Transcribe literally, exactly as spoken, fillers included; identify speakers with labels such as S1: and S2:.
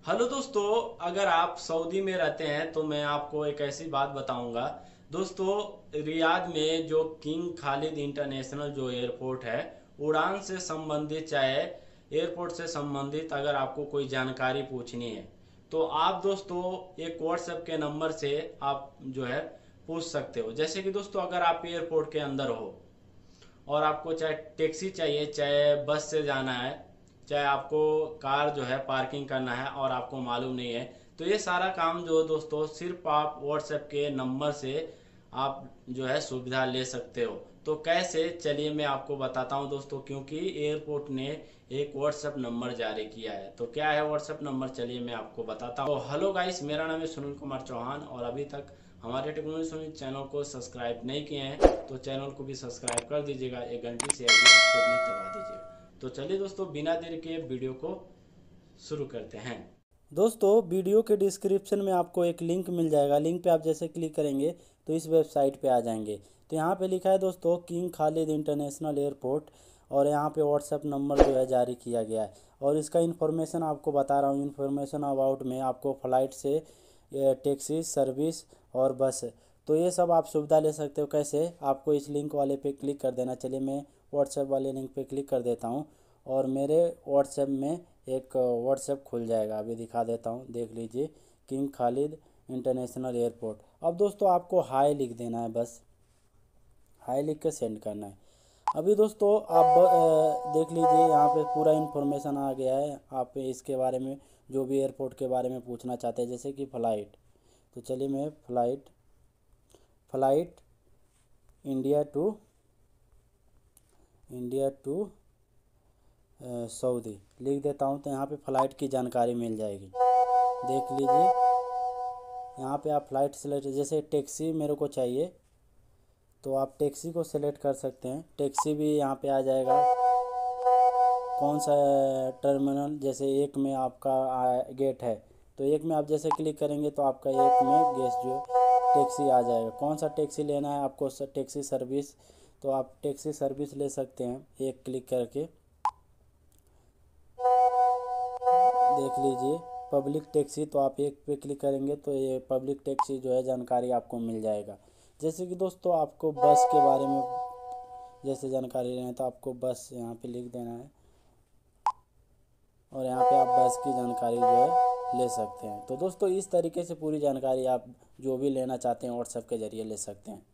S1: Hello दोस्तों, अगर आप सऊदी में रहते हैं तो मैं आपको एक ऐसी बात बताऊंगा। दोस्तों, रियाद में जो किंग खालिद इंटरनेशनल जो एयरपोर्ट है, उड़ान से संबंधित चाहे एयरपोर्ट से संबंधित अगर आपको कोई जानकारी पूछनी है तो आप दोस्तों एक व्हाट्सएप के नंबर से आप जो है पूछ सकते हो। जैसे कि दोस्तों, अगर आप एयरपोर्ट के अंदर हो और आपको चाहे टैक्सी चाहिए, चाहे बस से जाना है, चाहे आपको कार जो है पार्किंग करना है और आपको मालूम नहीं है, तो ये सारा काम जो दोस्तों सिर्फ आप व्हाट्सएप के नंबर से आप जो है सुविधा ले सकते हो। तो कैसे, चलिए मैं आपको बताता हूँ दोस्तों, क्योंकि एयरपोर्ट ने एक व्हाट्सएप नंबर जारी किया है। तो क्या है व्हाट्सएप नंबर, चलिए मैं आपको बताता हूँ। तो हेलो गाइस, मेरा नाम है सुनील कुमार चौहान और अभी तक हमारे टेक्नोलॉजी सुनील चैनल को सब्सक्राइब नहीं किए हैं तो चैनल को भी सब्सक्राइब कर दीजिएगा, एक घंटी से आइए उसको भी दबा दीजिएगा। तो चलिए दोस्तों, बिना देर के वीडियो को शुरू करते हैं।
S2: दोस्तों, वीडियो के डिस्क्रिप्शन में आपको एक लिंक मिल जाएगा। लिंक पे आप जैसे क्लिक करेंगे तो इस वेबसाइट पे आ जाएंगे। तो यहाँ पे लिखा है दोस्तों किंग खालिद इंटरनेशनल एयरपोर्ट, और यहाँ पे व्हाट्सएप नंबर जो है जारी किया गया है। और इसका इन्फॉर्मेशन आपको बता रहा हूँ। इन्फॉर्मेशन अबाउट में आपको फ़्लाइट से ये टैक्सी सर्विस और बस, तो ये सब आप सुविधा ले सकते हो। कैसे, आपको इस लिंक वाले पे क्लिक कर देना। चलिए मैं व्हाट्सएप वाले लिंक पे क्लिक कर देता हूँ और मेरे व्हाट्सएप में एक व्हाट्सएप खुल जाएगा। अभी दिखा देता हूँ, देख लीजिए, किंग खालिद इंटरनेशनल एयरपोर्ट। अब दोस्तों आपको हाय लिख देना है, बस हाय लिख के सेंड करना है। अभी दोस्तों आप अ, देख लीजिए, यहाँ पे पूरा इन्फॉर्मेशन आ गया है। आप इसके बारे में जो भी एयरपोर्ट के बारे में पूछना चाहते हैं, जैसे कि फ़्लाइट, तो चलिए मैं flight flight India to India to Saudi लिख देता हूँ। तो यहाँ पे फ़्लाइट की जानकारी मिल जाएगी, देख लीजिए। यहाँ पे आप फ़्लाइट सेलेक्ट, जैसे टैक्सी मेरे को चाहिए तो आप टैक्सी को सेलेक्ट कर सकते हैं। टैक्सी भी यहाँ पे आ जाएगा, कौन सा टर्मिनल, जैसे एक में आपका गेट है तो एक में आप जैसे क्लिक करेंगे तो आपका एक में गेस्ट जो टैक्सी आ जाएगा। कौन सा टैक्सी लेना है आपको, टैक्सी सर्विस, तो आप टैक्सी सर्विस ले सकते हैं एक क्लिक करके। देख लीजिए, पब्लिक टैक्सी, तो आप एक पे क्लिक करेंगे तो ये पब्लिक टैक्सी जो है जानकारी आपको मिल जाएगा। जैसे कि दोस्तों आपको बस के बारे में जैसे जानकारी लेना है तो आपको बस यहाँ पे लिख देना है और यहाँ पे आप बस की जानकारी जो है ले सकते हैं। तो दोस्तों इस तरीके से पूरी जानकारी आप जो भी लेना चाहते हैं व्हाट्सएप के ज़रिए ले सकते हैं।